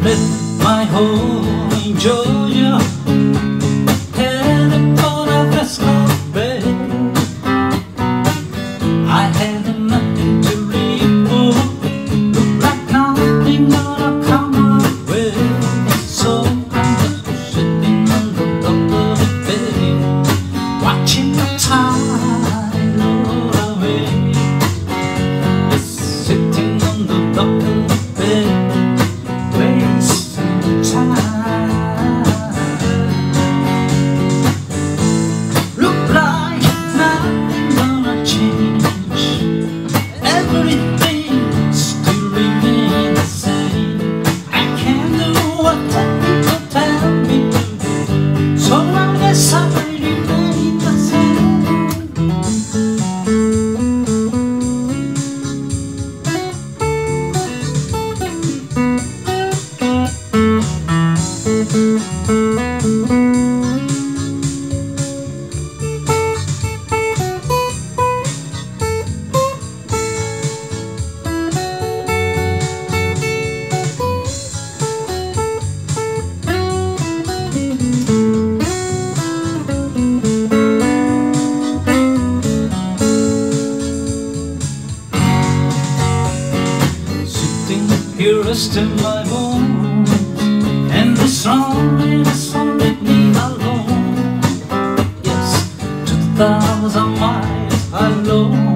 left my home in Georgia, headed for the West Bay. I had nothing to live for, looked like nothing gonna come my way. So I'm just sitting on the dock of the bay, watching the tide roll away. Just sitting on the dock of the bay, wasting time. Look like nothing gonna change, everything still remains the same. I can't do what the people tell me to do, so I guess I remain the same. Here resting my bones, and this loneliness won't leave me alone. Yes, 2,000 miles alone.